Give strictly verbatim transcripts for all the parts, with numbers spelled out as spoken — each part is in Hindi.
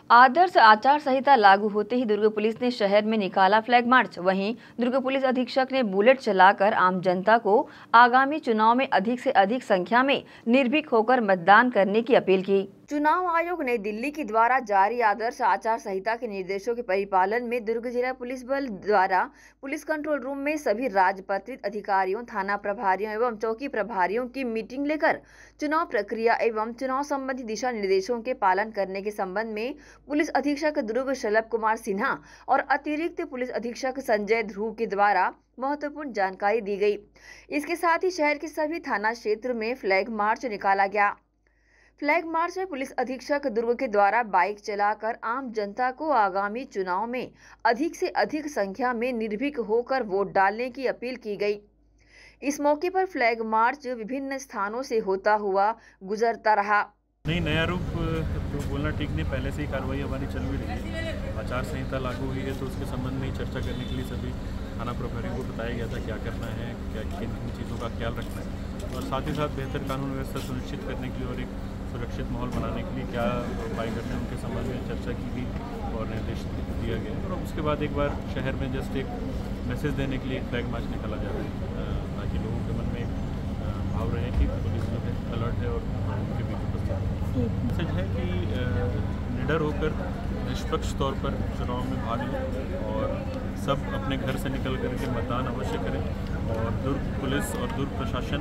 आदर्श आचार संहिता लागू होते ही दुर्ग पुलिस ने शहर में निकाला फ्लैग मार्च। वहीं दुर्ग पुलिस अधीक्षक ने बुलेट चलाकर आम जनता को आगामी चुनाव में अधिक से अधिक संख्या में निर्भीक होकर मतदान करने की अपील की। चुनाव आयोग नई दिल्ली के द्वारा जारी आदर्श आचार संहिता के निर्देशों के परिपालन में दुर्ग जिला पुलिस बल द्वारा पुलिस कंट्रोल रूम में सभी राजपत्रित अधिकारियों, थाना प्रभारियों एवं चौकी प्रभारियों की मीटिंग लेकर चुनाव प्रक्रिया एवं चुनाव संबंधी दिशा निर्देशों के पालन करने के संबंध में पुलिस अधीक्षक दुर्ग शलभ कुमार सिन्हा और अतिरिक्त पुलिस अधीक्षक संजय ध्रुव के द्वारा महत्वपूर्ण जानकारी दी गई। इसके साथ ही शहर के सभी थाना क्षेत्र में फ्लैग मार्च निकाला गया। फ्लैग मार्च में पुलिस अधीक्षक दुर्ग के द्वारा बाइक चलाकर आम जनता को आगामी चुनाव में अधिक से अधिक संख्या में निर्भीक होकर वोट डालने की अपील की गई। इस मौके पर फ्लैग मार्च विभिन्न स्थानों से होता हुआ गुजरता रहा। नहीं, नया रूप तो बोलना ठीक नहीं, पहले से ही कार्रवाई हमारी चल भी रही है। आचार संहिता लागू हुई है तो उसके संबंध में ही चर्चा करने के लिए सभी थाना प्रभारियों को बताया गया था क्या करना है, क्या किन किन चीज़ों का ख्याल रखना है और साथ ही साथ बेहतर कानून व्यवस्था सुनिश्चित करने के लिए और एक सुरक्षित माहौल बनाने के लिए क्या उपाय करने हैं उनके संबंध में चर्चा की गई और निर्देश दिया गया। और उसके बाद एक बार शहर में जस्ट एक मैसेज देने के लिए फ्लैग मार्च निकाला जा रहा है ताकि लोगों के मन में एक भाव रहे कि पुलिस जो है अलर्ट है और उनके बीच उपस्थित है। मैसेज है कि निडर होकर निष्पक्ष तौर पर चुनाव में भाग लें और सब अपने घर से निकल कर के मतदान अवश्य करें। और दुर्ग पुलिस और दुर्ग प्रशासन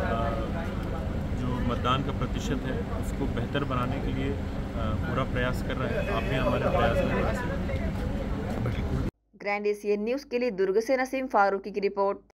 जो मतदान का प्रतिशत है उसको बेहतर बनाने के लिए पूरा प्रयास कर रहा है। आप भी हमारे प्रयास में। ग्रैंड एशियन न्यूज़ के लिए दुर्ग से नसीम फारूकी की रिपोर्ट।